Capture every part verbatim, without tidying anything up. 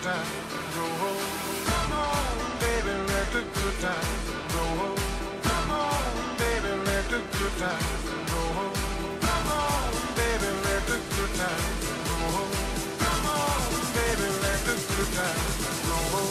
times roll. Come on, baby, let the good times roll. Come on, baby, let the good times roll. Come on, baby, let the good times roll. Come on, baby, let the good times roll.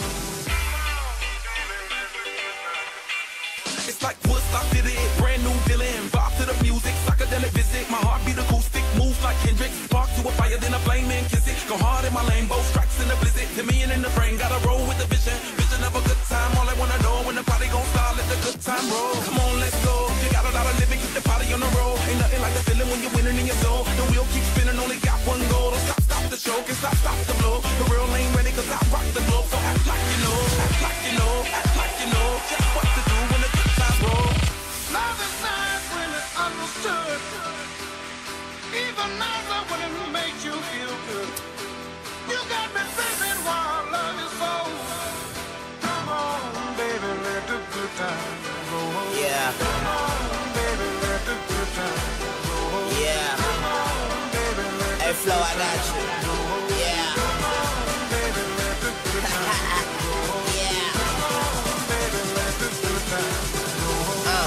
It's like Woodstock did it, brand new feeling. Vibe to the music, psychedelic visit. My heartbeat acoustic, moves like Kendrick. Spark to a fire, then a flame and kiss it. Go hard in my lane, both tracks in the blizzard. To me and in the brain, gotta roll with the vision. Vision of a good time, all I wanna know when the party gon' start, let the good time roll. Come on, let's go. You got a lot of living, keep the party on the road. Ain't nothing like the feeling when you're winning in your soul. The wheel keeps spinning, only got one goal. Don't stop, stop the show, can stop, stop the blow. The real ain't ready, cause I rock the globe. So act like you know, act like you know, act like you know just what to do when the good times roll. Love is nice when it's understood. Even nicer when it makes you feel good. You got me thinking while love is so. Come on, baby, let the good times roll. Yeah. Come on, baby, let the good times roll. Yeah. Come on, baby, let Hey, the Flo, good I got times you. roll. Yeah. Come on, baby, let the good times roll. Yeah. Come on, baby, let the good times roll. Uh.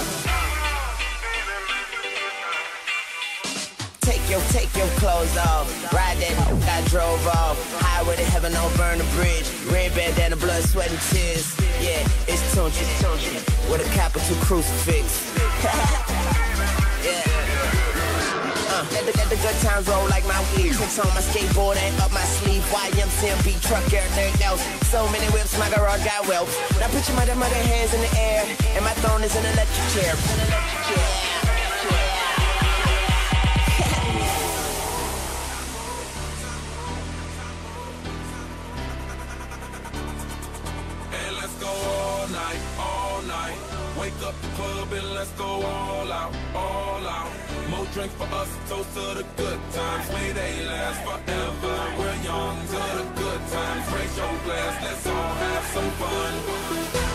Take your, take your clothes off. Ride that I drove off. Highway to heaven, don't burn the bridge. Red bandana, blood, sweat, and tears. Yeah, it's Tunchi, Tunchi, with a capital crucifix. Yeah. Uh, let, the, let the good times roll like my weed. Tricks on my skateboard and up my sleeve. Y M C M B truck, everything else. So many whips, my garage got wealth. Now put your mother, mother hands in the air, and my throne is an electric chair. An electric chair. All night, all night. Wake up the club and let's go all out, all out. More drinks for us, toast to the good times. May they last forever. We're young to the good times. Raise your glass, let's all have some fun.